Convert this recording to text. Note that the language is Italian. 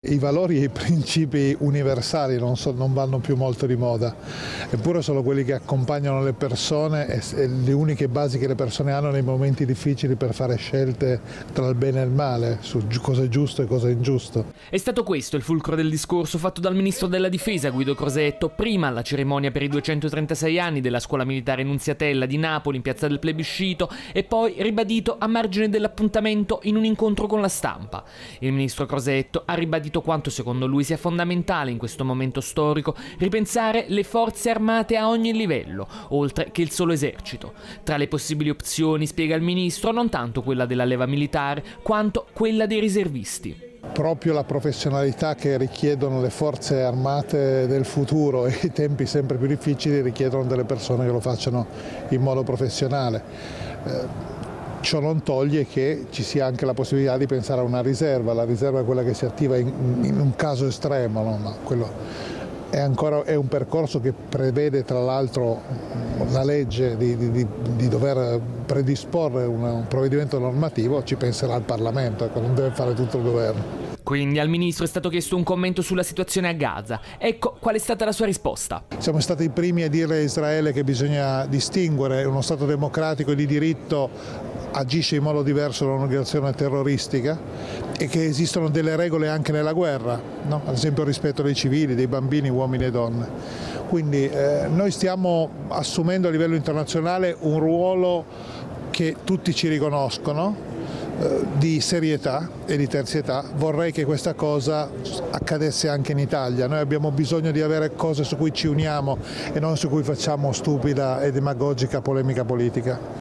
I valori e i principi universali non vanno più molto di moda, eppure sono quelli che accompagnano le persone e le uniche basi che le persone hanno nei momenti difficili per fare scelte tra il bene e il male, su cosa è giusto e cosa è ingiusto. È stato questo il fulcro del discorso fatto dal ministro della Difesa Guido Crosetto, prima alla cerimonia per i 236 anni della Scuola Militare Nunziatella di Napoli in piazza del Plebiscito e poi ribadito a margine dell'appuntamento in un incontro con la stampa. Il ministro Crosetto ha ribadito quanto secondo lui sia fondamentale in questo momento storico ripensare le forze armate a ogni livello, oltre che il solo esercito. Tra le possibili opzioni, spiega il ministro, non tanto quella della leva militare, quanto quella dei riservisti. Proprio la professionalità che richiedono le forze armate del futuro e i tempi sempre più difficili richiedono delle persone che lo facciano in modo professionale. Ciò non toglie che ci sia anche la possibilità di pensare a una riserva. La riserva è quella che si attiva in un caso estremo, no? Ma quello è un percorso che prevede tra l'altro la legge di dover predisporre un provvedimento normativo, ci penserà il Parlamento, non deve fare tutto il governo. Quindi al ministro è stato chiesto un commento sulla situazione a Gaza. Ecco qual è stata la sua risposta. Siamo stati i primi a dire a Israele che bisogna distinguere uno Stato democratico e di diritto agisce in modo diverso da un'organizzazione terroristica e che esistono delle regole anche nella guerra, no? Ad esempio il rispetto dei civili, dei bambini, uomini e donne. Quindi noi stiamo assumendo a livello internazionale un ruolo che tutti ci riconoscono, di serietà e di terzietà. Vorrei che questa cosa accadesse anche in Italia. Noi abbiamo bisogno di avere cose su cui ci uniamo e non su cui facciamo stupida e demagogica polemica politica.